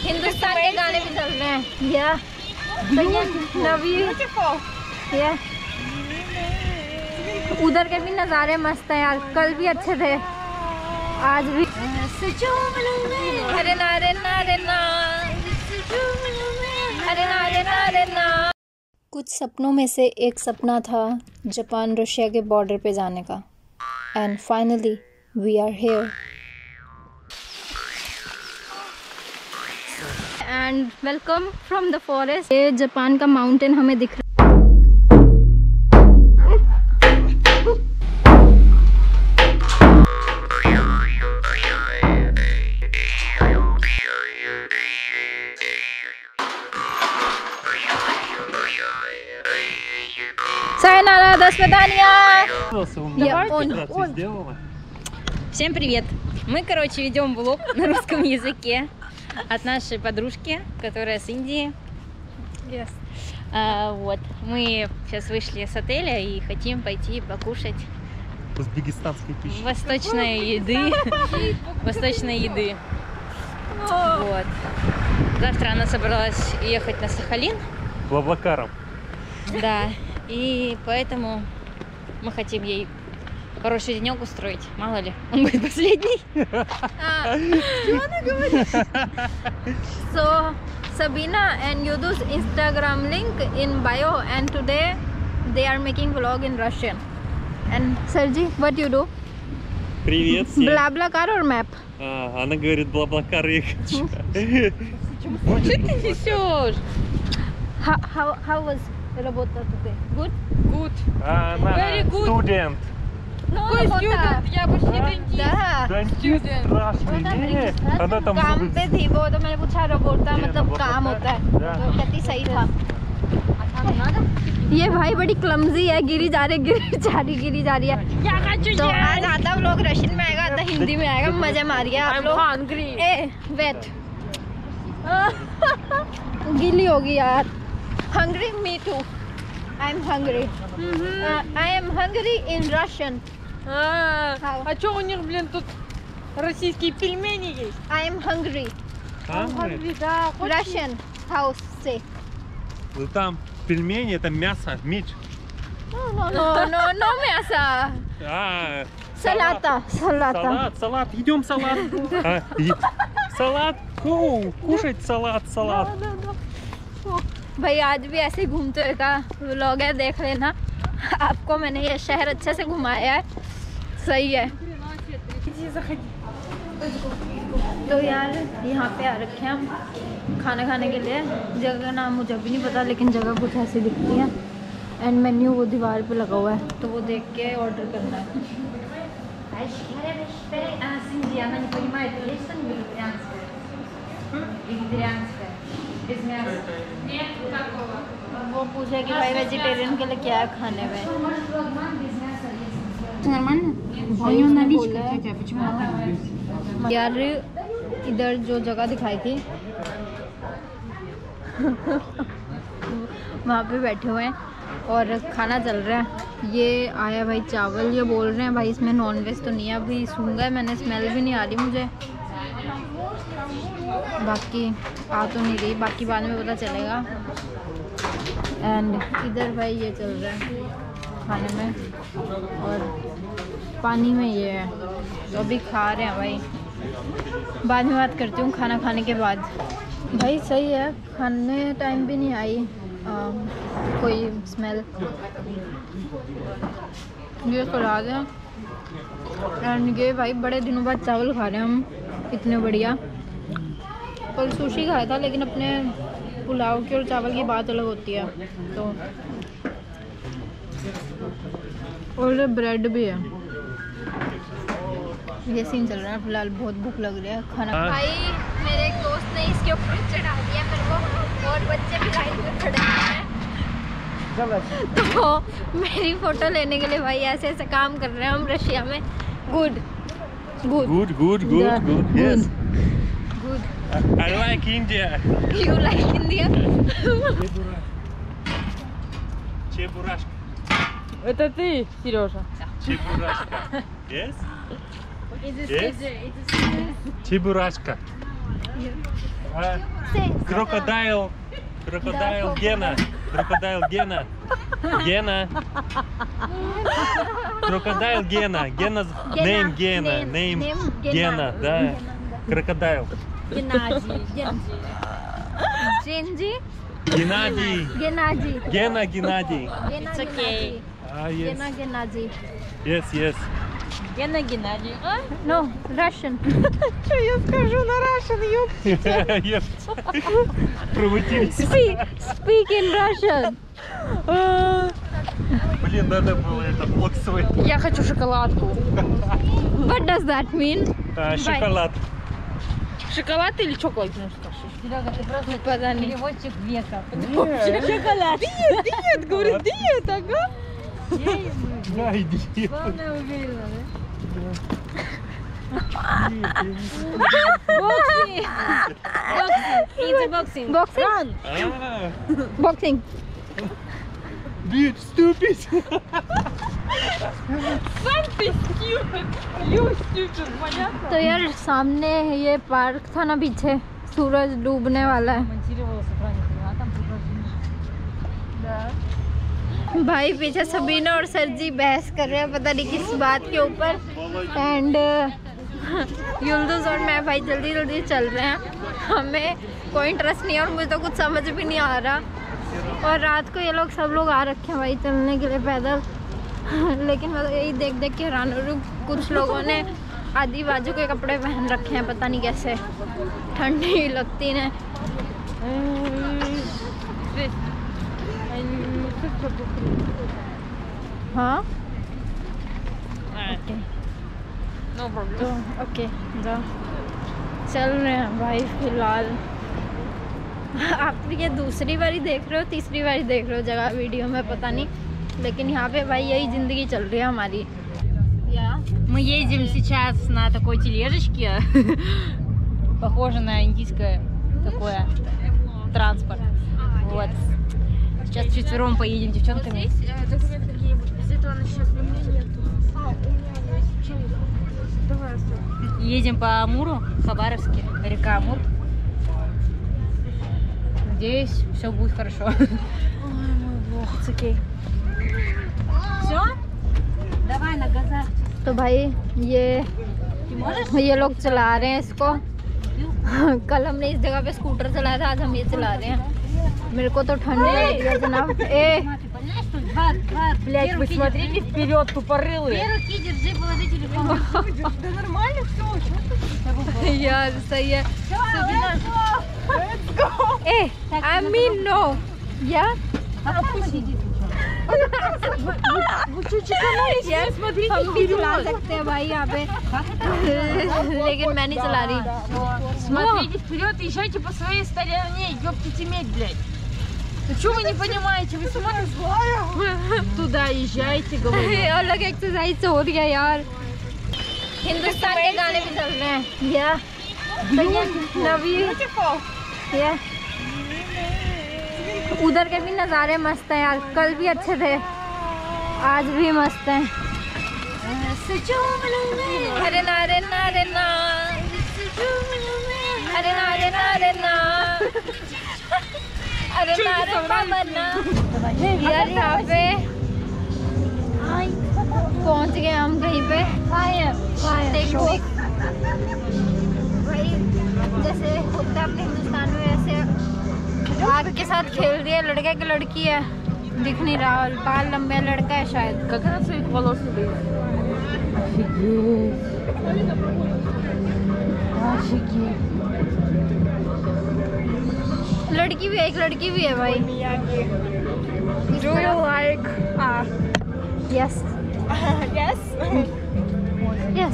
हिंदुस्तान के गाने भी चल रहे हैं। या उधर के भी नज़ारे मस्त हैं यार, कल भी अच्छे थे, आज भी। अरे ना रे ना रे ना, अरे ना रे ना रे ना। कुछ सपनों में से एक सपना था जापान रशिया के बॉर्डर पे जाने का। And finally we are here. And welcome from the forest. ये जापान का माउंटेन हमें दिख रहा है। Sayonara, до свидания. Всем привет! Мы, короче, ведем влог на русском языке от нашей подружки, которая с Индии. Yes. Вот, мы сейчас вышли с отеля и хотим пойти покушать узбекистанской пищи. Восточной еды. Вот. Завтра она собралась ехать на Сахалин. Блаблакаром. Да. И поэтому мы хотим ей хороший денек устроить. Мало ли, он будет последний. Что она говорит? So, Sabina and Yudu's Instagram link in bio, and today they are making vlog in Russian. And Sergi, what you do? Привет всем. Блаблакар or map? Она говорит Блаблакар, я хочу. Что ты несешь? How was работа today? Good? Good. Very good. Student. Какой student? Я почти дантист. Да. Дантист страшный. Она там काम पे थी वो, तो मैंने पूछा robot मतलब काम होता है, तो कहती सही था। ये भाई बड़ी क्लमजी है, गिरी जा रही है। तो आज आधा व्लॉग रशियन में आएगा, आधा हिंदी में आएगा, मजे मारिए आप लोग। ए वेट गिली होगी यार। Hungry? Me too. I'm hungry. I am hungry in Russian. А чё у них, блин, тут российские пельмени есть? I am hungry. Hungry? Да. Russian house say. Ну там пельмени, это мясо, меч. No мясо. Салата. Салат. Идем салат. Салат. Кушать салат. भाई आज भी ऐसे घूमते हुए का व्लॉग है, देख लेना। आपको मैंने ये शहर अच्छे से घुमाया है, सही है। तो यार यहाँ पे आ रखे हैं हम खाना खाने के लिए। जगह का नाम मुझे भी नहीं पता, लेकिन जगह कुछ ऐसी दिखती है। एंड मेन्यू वो दीवार पे लगा हुआ है, तो वो देख के ऑर्डर करना है। वो पूछे कि भाई वेजिटेरियन के लिए क्या है खाने में। यार इधर जो जगह दिखाई थी वहाँ पे बैठे हुए हैं और खाना चल रहा है। ये आया भाई चावल, ये बोल रहे हैं भाई इसमें नॉनवेज तो नहीं है। अभी सूंघा है मैंने, स्मेल भी नहीं आ रही मुझे, बाकी आ तो नहीं रही, बाकी बाद में पता चलेगा। एंड इधर भाई ये चल रहा है खाने में, और पानी में ये है, तो अभी खा रहे हैं भाई। बाद में बात करती हूँ खाना खाने के बाद। भाई सही है, खाने टाइम भी नहीं आई कोई स्मेल। ये सलाद है, एंड ये भाई बड़े दिनों बाद चावल खा रहे हैं हम, इतने बढ़िया। कल सुशी खाया था, लेकिन अपने पुलाव की और चावल की बात अलग होती है। तो और ब्रेड भी है। ये सीन चल रहा है फिलहाल, बहुत भूख लग रही है खाना। भाई मेरे एक दोस्त ने इसके ऊपर चढ़ा दिया मेरे को, और बच्चे भी लाइन में खड़े हैं। तो मेरी फोटो लेने के लिए भाई ऐसे ऐसे काम कर रहे हैं हम रशिया में। Good. Yes. Good. I like India. You like India? Чебурашка. Это ты, Сережа? Чебурашка. Yes? It is Yes? Чебурашка. Крокодайл Гена. Крокодайл Гена. Гена. Крокодайл Гена. Гена. Name Гена. Name Гена. Да. Крокодайл. Геннадий. Геннадий. Геннадий. Геннадий. Гена Геннадий. It's okay. Yes. Гена Геннадий. Yes. Гена Геннадий. No, Russian. Что я скажу на Russian, ёп? Speak in Russian. Блин, надо было это блок свой. Я хочу шоколадку. What does that mean? Шоколад. Шоколад или чоколад? Ну что ж. Серега, ты просто переводчик века. Шоколад. Диет, говорит, диет, ага. Да, иди. Главное уверена, да? Boxing. Boxing. Boxing. Bitch, stupid. Сам ты stupid. You stupid, понятно? तो यार सामने ये park था ना पीछे, सूरज डूबने वाला है। भाई पीछे सबीना और सरजी बहस कर रहे हैं पता नहीं किस बात के ऊपर। एंड युल्दुस और मैं भाई जल्दी जल्दी चल रहे हैं, हमें कोई इंटरेस्ट नहीं है और मुझे तो कुछ समझ भी नहीं आ रहा। और रात को ये लोग सब लोग आ रखे हैं भाई चलने के लिए पैदल। लेकिन मैं यही देख देख के हैरान हो रही हूँ, कुछ लोगों ने आधी बाजू के कपड़े पहन रखे हैं, पता नहीं कैसे, ठंडी लगती है। हाँ No problem. तो ओके जाओ, चल रहे हैं भाई फिलहाल। आप ये दूसरी बारी देख रहे हो, तीसरी बारी देख रहे हो जगह वीडियो में पता नहीं, लेकिन यहाँ पे भाई यही ज़िंदगी चल रही है हमारी। Мы едем сейчас на такой тележечке, похоже на индийское такое транспорт. Вот. Сейчас четвером поедем девчонками. Едем по Амуру, Хабаровске, река Амур. Надеюсь, все будет хорошо. Ой, мой бог. It's okay. Все? Давай на газах. तो भाई ये लोग चला रहे हैं इसको। कल हमने इस जगह पे स्कूटर चलाया था, आज हम ये चला रहे हैं। मेरे को तो ठंड लग रही है जनाब। Блять, вы смотрите вперед, тупорылые. Руки держи, положи телефон. Да нормально все. यार सही है। ए, I mean no, yeah. यार смотрите हम भी चला вперед. सकते हैं भाई यहाँ पे, लेकिन मैं नहीं चला रही। Смотрите вперед, езжайте по своей стороне, ёптите медь, блядь. Ну что вы не понимаете? Вы смотрите туда езжайте, говорю. अलग एक्सरसाइज हो रही है यार। हिंदुस्तान के गाने भी चल रहे हैं या या उधर के भी नज़ारे मस्त हैं यार, कल भी अच्छे थे, आज भी मस्त हैं। अरे ना रे ना रे ना, अरे ना रे ना रे ना, अरे ना रे ना। यार यहाँ पे पहुंच गए हम कहीं पे। देखो भाई जैसे होता है अपने हिंदुस्तान में, वैसे आग के साथ खेल रही है, लड़के की लड़की है, दिख नहीं रहा, बाल लंबे, लड़का है शायद। Как она своих волос убила? Офигеть. लड़की भी है, एक लड़की भी है भाई। Do you like? Yes Yes. Yes,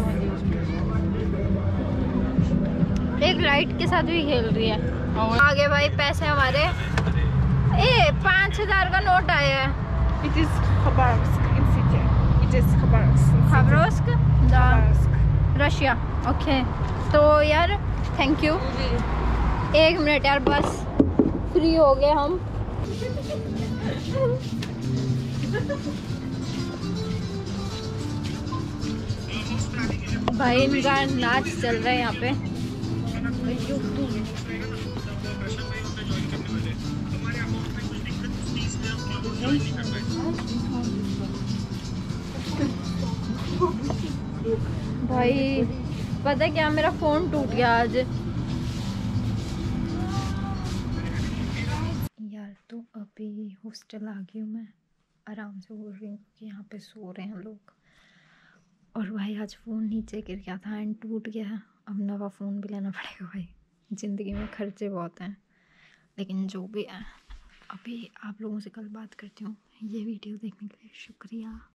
एक लाइट के साथ भी खेल रही है। आगे भाई पैसे हमारे 5,000 का नोट आया है। It is Khabarovsk in city. It is Khabarovsk. Khabarovsk Khabarovsk. Russia. Okay तो यार थैंक यू। 1 मिनट यार बस, फ्री हो गए हम। भाई इनका नाच चल रहा है यहाँ पे। भाई पता है क्या, मेरा फोन टूट गया आज यार। तो अभी हॉस्टल आ गई हूँ मैं, आराम से बोल रही हूँ कि यहाँ पे सो रहे हैं लोग। और भाई आज फ़ोन नीचे गिर गया था एंड टूट गया है, अब नवा फ़ोन भी लेना पड़ेगा। भाई ज़िंदगी में खर्चे बहुत हैं, लेकिन जो भी है। अभी आप लोगों से कल बात करती हूँ। ये वीडियो देखने के लिए शुक्रिया।